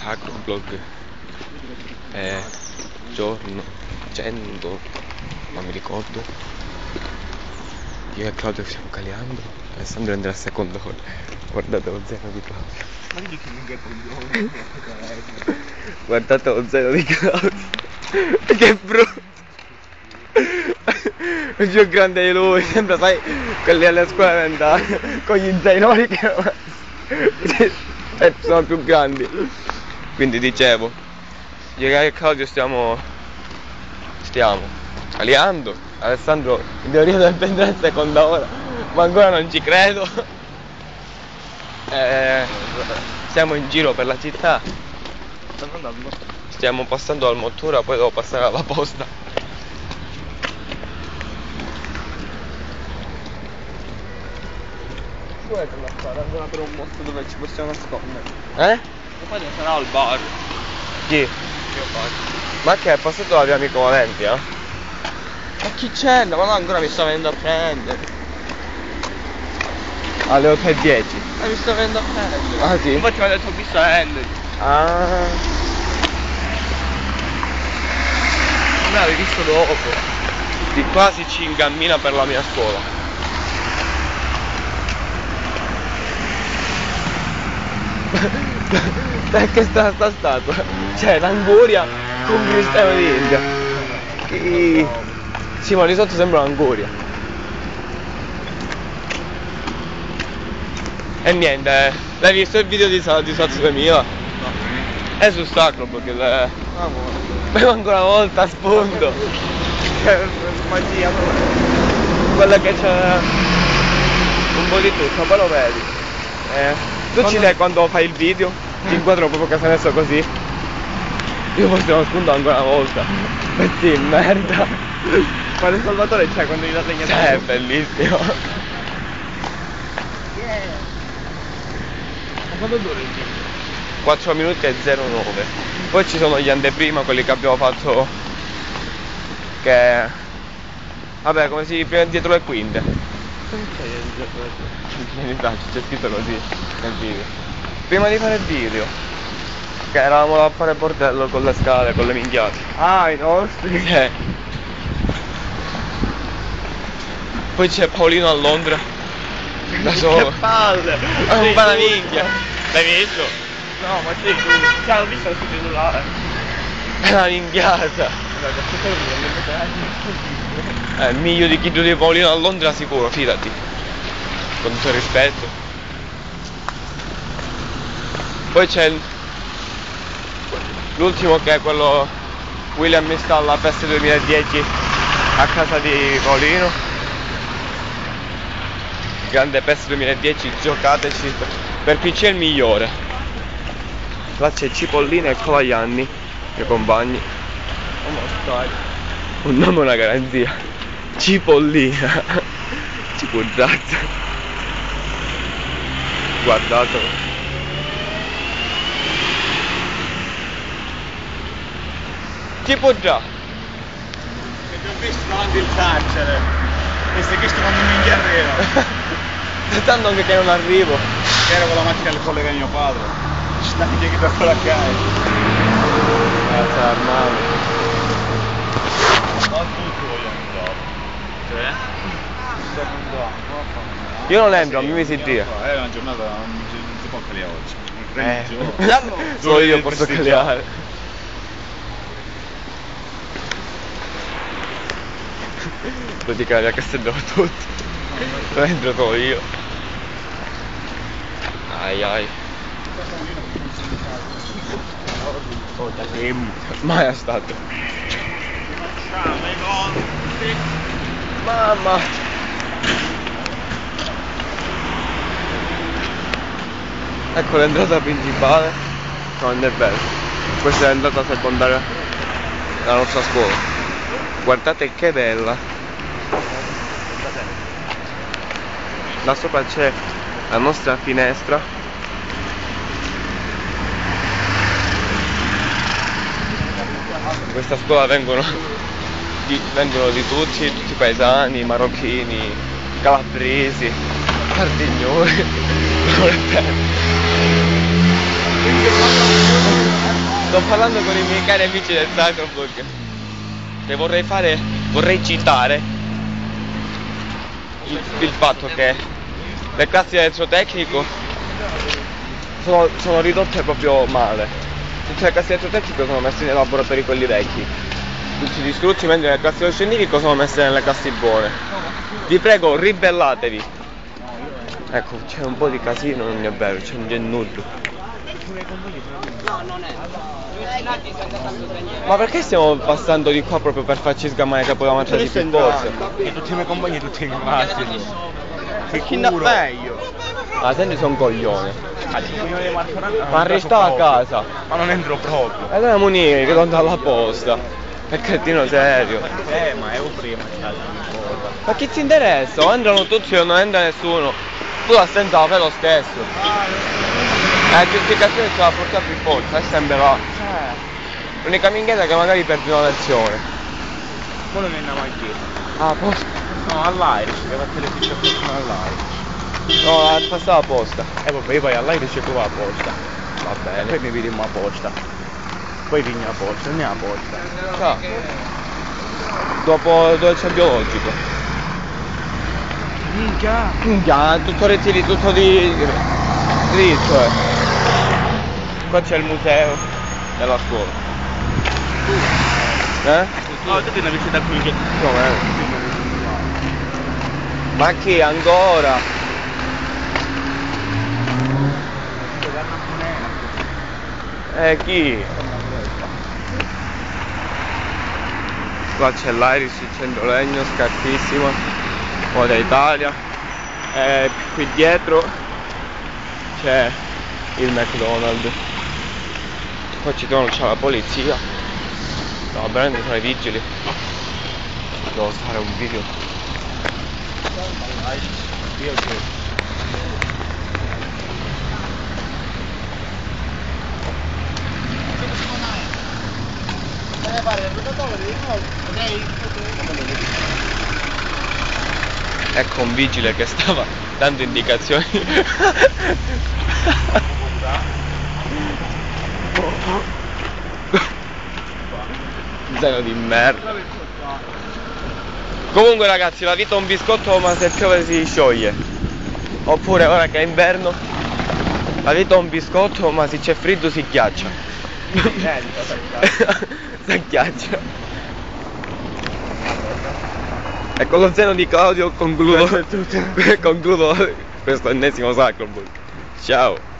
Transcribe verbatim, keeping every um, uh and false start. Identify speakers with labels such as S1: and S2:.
S1: Sacro Blog è giorno cento, non mi ricordo. Io e Claudio stiamo caliando, Alessandro andrà a secondo ora. Guardate lo zeno di Claudio. Guardate lo zeno di Claudio. Che brutto. È più grande di lui, sembra, sai, quelli alle scuole elementari con gli zainori che sono più grandi. Quindi dicevo, io e Claudio stiamo stiamo caliando. Alessandro in teoria deve prendere la seconda ora, ma ancora non ci credo. Eh, siamo in giro per la città, stiamo passando al Mottura, poi devo passare alla posta. Qual è quella strada? Ancora per un posto dove ci possiamo nascondere. Eh? E poi sarà al bar. Chi? Io bar. Ma che è passato la mia amico Valenti, eh? Ma chi c'è? Ma no, ancora mi sta venendo a prendere. Alle otto e dieci. Ma mi sta venendo a prendere. Ah sì? Infatti mi ha detto chi sta venendo. Ah. Me l'avevi visto dopo. Di quasi ci incammina per la mia scuola. Perché sta, sta statua? C'è l'anguria con Cristiano di India. Che... Sì, ma di sotto sembra un'anguria. E niente, l'hai visto il video di, di Sazzo duemila? No. È su Sacro perché le... Bevo ancora una volta a spunto. Magia. Quella che c'è un po' di tutto, poi lo vedi. Eh. Tu quando... ci sei quando fai il video? Ti inquadro proprio che sei messo così. Io forse non spunto ancora una volta. Pezzi in merda. Quale Salvatore c'è quando gli date niente? È bellissimo. Yeah. Ma quando dura il video? quattro minuti e zero nove. Poi ci sono gli anteprima, quelli che abbiamo fatto. Che... Vabbè, come si prima dietro le quinte. C'è scritto così nel video. Prima di fare il video, che eravamo là a fare bordello con le scale, con le minchiate. Ah, i nostri? Sì. Poi c'è Paolino a Londra, da solo. Che palle! È un po' una minchia. L'hai visto? No, ma sì, ci hanno visto sul cellulare. È una minchiata. È il miglio di chi di Paolino a Londra sicuro, fidati. Con tutto il rispetto. Poi c'è l'ultimo che è quello William mi sta alla Festa duemiladieci a casa di Paolino. Grande Pest duemiladieci, giocateci, per P C è il migliore. Là c'è Cipollina e Colajanni, i compagni. Un nome è una garanzia. Cipollina. Cipollazza. Guardatelo. Tipo già. Che ti ho visto davanti il carcere. E sei visto quando mi chiarrero. Tanto anche che non arrivo. Ero con la macchina al collega di mio padre. Ci sta anche chi con la casa. Grazie Armando. Ma tutti vogliono entrare. Cioè? Io non entro, a me mi si tira. È una giornata, non si può caliare oggi. Eh. Solo io posso caliare. Praticamente che stendevo tutti. Non entro solo io. Ai ai. Mai è stato. Mamma. Ecco l'entrata principale. No, non è vero. Questa è l'entrata secondaria della nostra scuola. Guardate che bella. Là sopra c'è la nostra finestra. In questa scuola vengono di, vengono di tutti, tutti i paesani, marocchini, calabresi, cardignoli. sto parlando con i miei cari amici del Zuckerberg e vorrei fare, vorrei citare il, il fatto che le classi di elettrotecnico sono, sono ridotte proprio male. Tutte le classi di elettrotecnico sono messe nei laboratori quelli vecchi, tutti gli istrutti, mentre le classi dello scientifico sono messe nelle classi buone. Vi prego, ribellatevi. Ecco, c'è un po' di casino, non è vero, c'è un gennudo.
S2: No, non è.
S1: Ma perché stiamo passando di qua proprio per farci sgamare che potevamo mangiare di più cose?
S3: E tutti i miei compagni tutti rimasti.
S2: Chi da meglio?
S1: Ah, senti, sono un coglione.
S3: A cinque milioni di martorati.
S1: Ma resta a casa.
S3: Ma non entro proprio.
S1: E allora Munire, che non alla posta. È crettino serio.
S3: Eh, ma è un prima, c'è
S1: Ma chi ti interessa? O entrano tutti o non entra nessuno. Tu l'assenza la fai lo stesso. La giustificazione ce la porta più forza, e sempre là. L'unica minchiata è che magari perdi una lezione.
S3: Quello che andiamo a dire.
S1: Ah, posta?
S3: No, all'Irish, che fa le fiche all'Irish.
S1: No, la passava a posta.
S3: E vabbè, io poi all'Irish e tu vai a posta.
S1: Va bene.
S3: Poi mi vediamo a posta. Poi vieni a posta, andiamo a posta.
S1: Ciao. Dopo dove c'è il biologico.
S3: Minchia!
S1: Minchia, tutto rettili, tutto di dritto, eh. Qua c'è il museo della scuola. Eh?
S3: No, tu ti una visita qui che...
S1: Come? Ma chi ancora? Eh chi? Qua c'è l'Irish, il Centrolegno, scarpissimo, Moda Italia. E qui dietro c'è il McDonald's. Qua ci sono, c'è la polizia. No, veramente sono i vigili. Devo fare un video. Ecco un vigile che stava dando indicazioni. Zeno di merda. Comunque ragazzi, la vita è un biscotto ma se piove si scioglie. Oppure ora che è inverno, la vita è un biscotto ma se c'è freddo si ghiaccia. Si ghiaccia. E con lo zeno di Claudio concludo, concludo questo ennesimo Zuckerberg. Ciao.